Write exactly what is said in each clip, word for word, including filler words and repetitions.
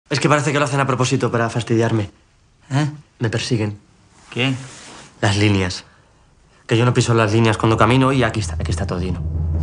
Es que parece que lo hacen a propósito para fastidiarme. ¿Eh? Me persiguen. ¿Qué? Las líneas. Que yo no piso las líneas cuando camino y aquí está, aquí está Todino.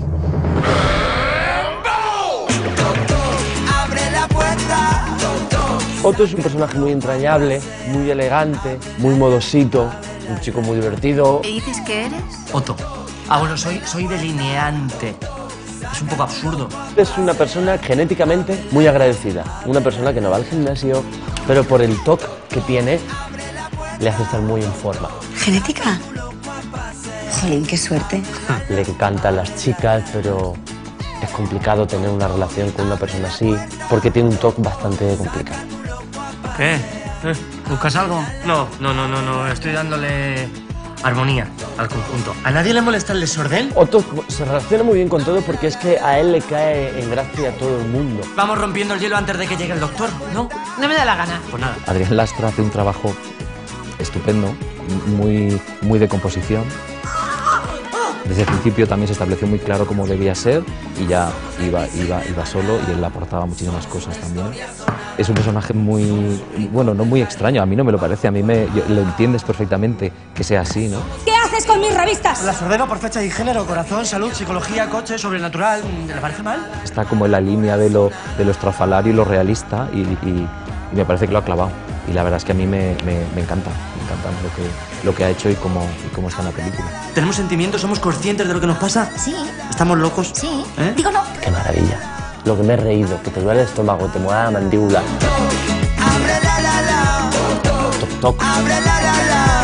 Otto es un personaje muy entrañable, muy elegante, muy modosito, un chico muy divertido. ¿Qué dices que eres? Otto. Ah, bueno, soy, soy delineante. Es un poco absurdo. Es una persona genéticamente muy agradecida, una persona que no va al gimnasio, pero por el toque que tiene le hace estar muy en forma. ¿Genética? Jolín, qué suerte. Le encantan las chicas, pero es complicado tener una relación con una persona así porque tiene un toque bastante complicado. ¿Qué? ¿Eh? ¿Buscas algo? No, no, no, no, no. Estoy dándole armonía al conjunto. ¿A nadie le molesta el desorden? Otto se relaciona muy bien con todo porque es que a él le cae en gracia a todo el mundo. Vamos rompiendo el hielo antes de que llegue el doctor, ¿no? No me da la gana. Pues nada. Adrián Lastra hace un trabajo estupendo, muy, muy de composición. Desde el principio también se estableció muy claro cómo debía ser y ya iba, iba, iba solo y él aportaba muchísimas cosas también. Es un personaje muy, bueno, no muy extraño, a mí no me lo parece, a mí me, yo, lo entiendes perfectamente que sea así, ¿no? ¿Qué haces con mis revistas? Las ordeno por fecha y género, corazón, salud, psicología, coche, sobrenatural. ¿Le parece mal? Está como en la línea de lo, de lo estrafalario y lo realista y, y, y me parece que lo ha clavado. Y la verdad es que a mí me, me, me encanta, me encanta lo que, lo que ha hecho y cómo, y cómo está en la película. ¿Tenemos sentimientos? ¿Somos conscientes de lo que nos pasa? Sí. ¿Estamos locos? Sí. ¿Eh? Digo no. ¡Qué maravilla! Lo que me he reído, que te duele el estómago, te mueve la mandíbula. Toc, toc.